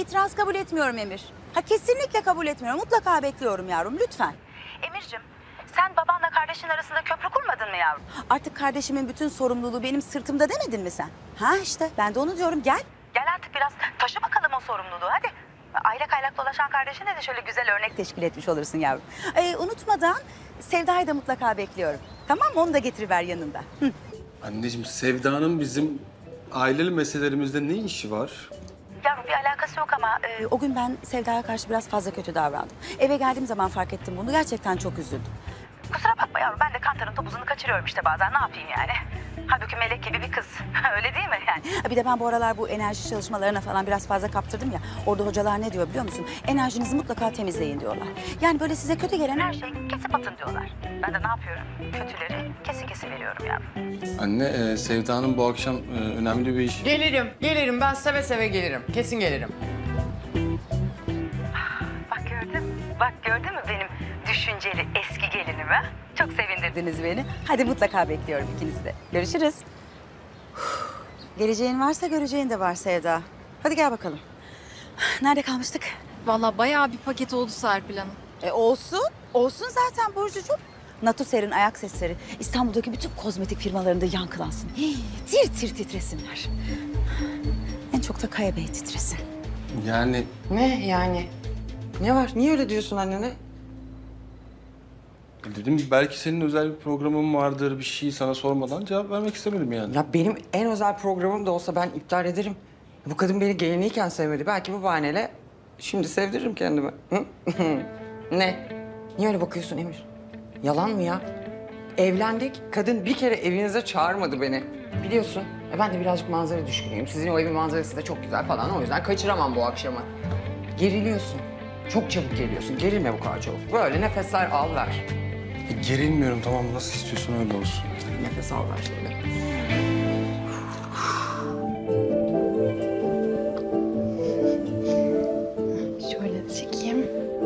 itiraz kabul etmiyorum Emir. Ha kesinlikle kabul etmiyorum. Mutlaka bekliyorum yavrum lütfen. Emir'cim sen babanla kardeşin arasında köprü kurmadın mı yavrum? Artık kardeşimin bütün sorumluluğu benim sırtımda demedin mi sen? Ha işte ben de onu diyorum gel. Gel artık biraz taşı bakalım o sorumluluğu hadi. Aylak aylak dolaşan kardeşine de şöyle güzel örnek teşkil etmiş olursun yavrum. Unutmadan Sevda'yı da mutlaka bekliyorum. Tamam mı? Onu da getiriver yanında. Hı. Anneciğim, Sevda'nın bizim aileli meselelerimizde ne işi var? Yavrum bir alakası yok ama o gün ben Sevda'ya karşı biraz fazla kötü davrandım. Eve geldiğim zaman fark ettim bunu. Gerçekten çok üzüldüm. Kusura bakma yavrum ben de kantarın topuzunu kaçırıyorum işte bazen ne yapayım yani. Halbuki melek gibi bir kız. Öyle değil mi yani? Bir de ben bu aralar bu enerji çalışmalarına falan biraz fazla kaptırdım ya. Orada hocalar ne diyor biliyor musun? Enerjinizi mutlaka temizleyin diyorlar. Yani böyle size kötü gelen her şeyi kesip atın diyorlar. Ben de ne yapıyorum? Kötüleri kesin kesin veriyorum yavrum. Anne, Sevda'nın bu akşam önemli bir iş... Gelirim. Ben seve seve gelirim. Kesin gelirim. Bak gördün mü benim düşünceli eski gelinimi? Çok sevindirdiniz beni. Hadi mutlaka bekliyorum ikinizi de. Görüşürüz. Geleceğin varsa göreceğin de var Sevda. Hadi gel bakalım. Nerede kalmıştık? Vallahi bayağı bir paket oldu Serpil Hanım. Olsun. Olsun zaten Burcucuğum. Natuser'in ayak sesleri İstanbul'daki bütün kozmetik firmalarında yankılansın. Tir tir titresinler. En çok da Kaya Bey titresin. Yani Ne yani? Ne var? Niye öyle diyorsun annene? dedim belki senin özel bir programın vardır, bir şey sana sormadan cevap vermek istemedim yani. Ya benim en özel programım da olsa ben iptal ederim. Bu kadın beni geliniyken sevmedi. Belki bu bahaneyle şimdi sevdiririm kendime. Hı? Ne? Niye öyle bakıyorsun Emir? Yalan mı ya? Evlendik. Kadın bir kere evinize çağırmadı beni. Biliyorsun. Ben de birazcık manzara düşkünüyüm. Sizin o evin manzarası da çok güzel falan. O yüzden kaçıramam bu akşamı. Geriliyorsun. Çok çabuk geliyorsun. Gerilme bu kadar çabuk. Böyle nefesler al ver. Gerilmiyorum, tamam, nasıl istiyorsan öyle olsun. Nefes al ver şöyle. Şöyle çekeyim.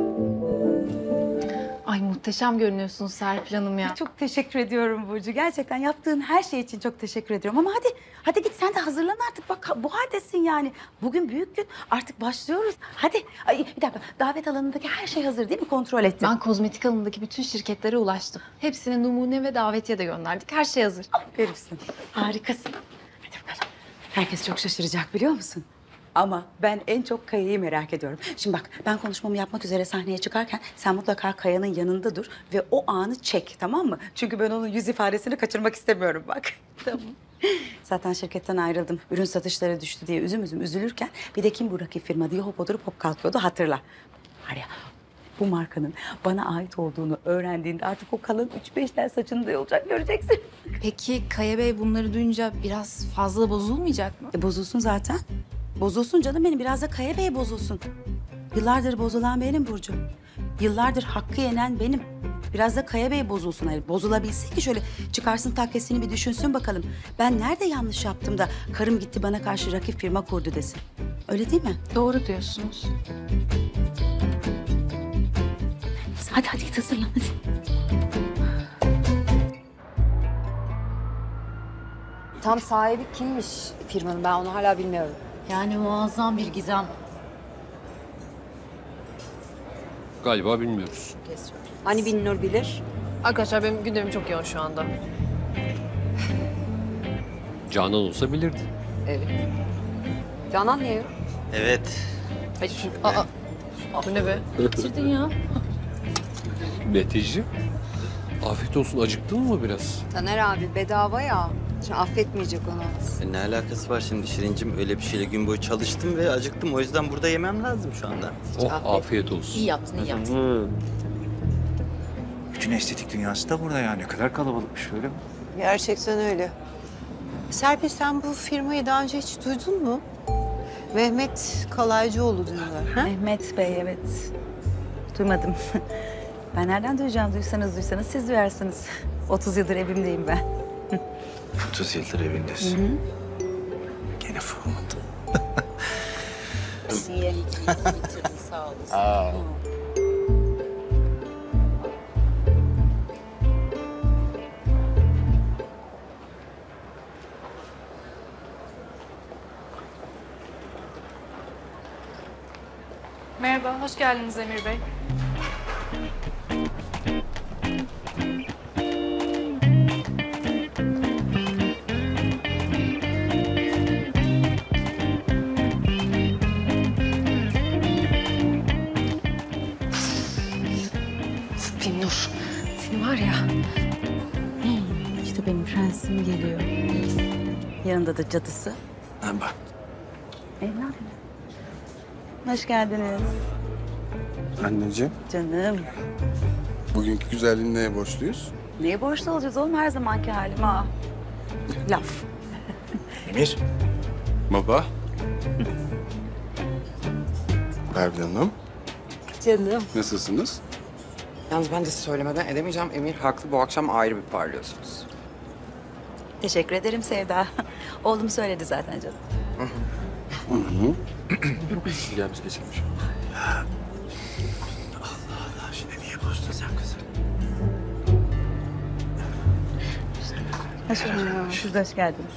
Ay muhteşem görünüyorsun Serpil Hanım ya. Çok teşekkür ediyorum Burcu. Gerçekten yaptığın her şey için çok teşekkür ediyorum. Ama hadi git sen de hazırlan artık. Bak bu haldesin yani. Bugün büyük gün. Artık başlıyoruz. Hadi. Ay, bir dakika. Davet alanındaki her şey hazır değil mi? Kontrol ettim. Ben kozmetik alanındaki bütün şirketlere ulaştım. Hepsine numune ve davetiye de gönderdik. Her şey hazır. Aferin. Harikasın. Hadi bakalım. Herkes çok şaşıracak biliyor musun? Ama ben en çok Kaya'yı merak ediyorum. Şimdi bak ben konuşmamı yapmak üzere sahneye çıkarken sen mutlaka Kaya'nın yanında dur ve o anı çek, tamam mı? Çünkü ben onun yüz ifadesini kaçırmak istemiyorum bak. Tamam. Zaten şirketten ayrıldım. Ürün satışları düştü diye üzüm üzülürken bir de kim bu rakip firma diye hop oturup hop kalkıyordu hatırla. Var ya bu markanın bana ait olduğunu öğrendiğinde artık o kalan 3-5 tel saçını da yolacak göreceksin. Peki Kaya Bey bunları duyunca biraz fazla bozulmayacak mı? Bozulsun zaten. Bozulsun canım benim. Biraz da Kaya Bey bozulsun. Yıllardır bozulan benim Burcu. Yıllardır hakkı yenen benim. Biraz da Kaya Bey bozulsun. Hayır, bozulabilsin ki şöyle çıkarsın takkesini bir düşünsün bakalım. Ben nerede yanlış yaptım da karım gitti bana karşı rakip firma kurdu desin. Öyle değil mi? Doğru diyorsunuz. Hadi git hazırlan hadi. Tam sahibi kimmiş firmanın? Ben onu hala bilmiyorum. Yani muazzam bir gizem. Galiba bilmiyoruz. Hani Binnur bilir? Arkadaşlar benim gündemim çok yoğun şu anda. Canan olsa bilirdi. Evet. Canan niye yok? Evet. Hayır, bu ne be? Bitirdin ya. Neticeci. Afiyet olsun. Acıktın mı biraz? Taner abi bedava ya. Şimdi affetmeyecek onu. Ne alakası var şimdi Şirincim? Öyle bir şeyle gün boyu çalıştım ve acıktım. O yüzden burada yemem lazım şu anda. Oh, afiyet olsun. İyi yaptın, iyi yaptın. Bütün estetik dünyası da burada yani. Ne kadar kalabalıkmış öyle mi? Gerçekten öyle. Serpil sen bu firmayı daha önce hiç duydun mu? Mehmet Kalaycıoğlu diyorlar. Ha? Mehmet Bey evet. Duymadım. Ben nereden duyacağım? Duysanız siz duyarsınız. 30 yıldır evimdeyim ben. 30 yıldır evindesin. Gene format. Bitirdin sağ olasın. Merhaba, hoş geldiniz Emir Bey. Binnur, seni var ya. İşte benim prensim geliyor. Yanında da cadısı. Bak. Evladım. Hoş geldiniz. Anneciğim, Canım. bugünkü güzelliğin neye borçluyuz? Neye borçlu olacağız oğlum her zamanki halim ha? Laf. Emir. Baba. Pervin Hanım, Canım. nasılsınız? Yalnız ben de size söylemeden edemeyeceğim. Emir haklı, bu akşam ayrı bir parlıyorsunuz. Teşekkür ederim Sevda. Oğlum söyledi zaten canım. Gel biz geçelim şu. Allah şimdi niye bozdun sen kızım? Siz de hoş geldiniz.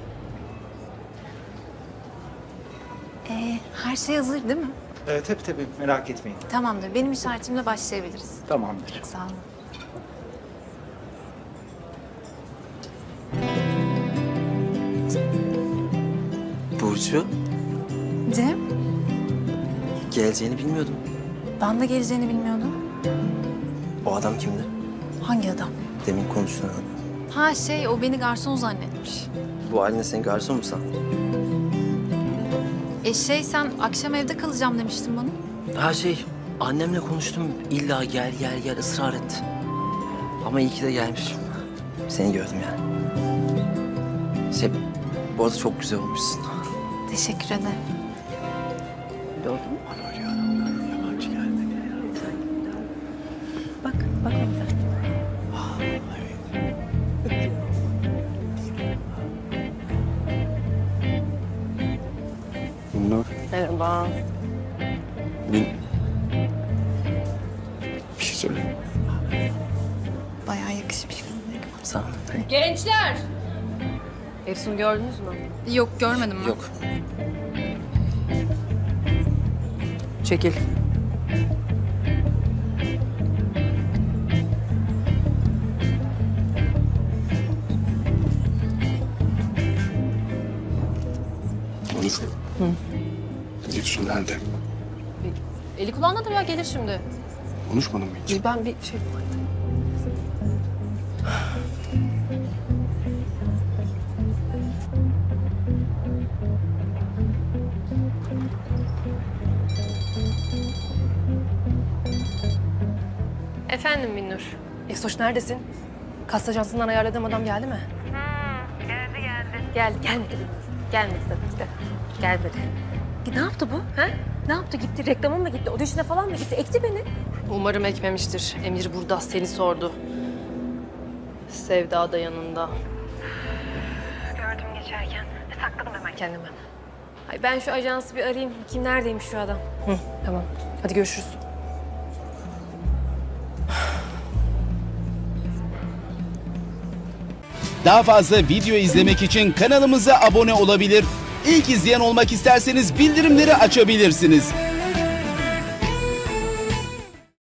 Her şey hazır değil mi? Tabii merak etmeyin. Tamamdır. Benim işaretimle başlayabiliriz. Tamamdır. Sağ olun. Burcu, Cem, geleceğini bilmiyordum. ben de geleceğini bilmiyordum. O adam kimdi? Hangi adam? Demin konuştuğun adam. Ha o beni garson zannetmiş. Bu haline sen garson mu sandın? Sen akşam evde kalacağım demiştin bana. Annemle konuştum. İlla gel ısrar etti. Ama iyi ki de gelmişim. Seni gördüm yani. Bu arada çok güzel olmuşsun. Teşekkür ederim. Yabancı geldi. Bak orada. Bunlar. Merhaba. Bir şey söyle. Bayağı yakışmış. Sağ ol. Gençler! Efsun'u gördünüz mü? Yok görmedim ben. Yok. Çekil. Onur. Gülsün nerede? Eli kulağındadır ya, gelir şimdi. Konuşmadın mı hiç? Ben bir şey... Efendim Binnur. Efsoş neredesin? Kast ajansından ayarladığım adam geldi mi? Geldi. Gelmedi. Gelmedi tabii ki de. Gelmedi. Ne yaptı bu? Ha? Ne yaptı? Gitti reklama mı gitti? Audition'a falan mı gitti? Ekti beni. Umarım ekmemiştir. Emir burada seni sordu. Sevda da yanında. Gördüm geçerken. Sakladım hemen kendime. Ay ben şu ajansı bir arayayım. Kim neredeymiş şu adam? Tamam. Hadi görüşürüz. Daha fazla video izlemek için kanalımıza abone olabilir. İlk izleyen olmak isterseniz bildirimleri açabilirsiniz.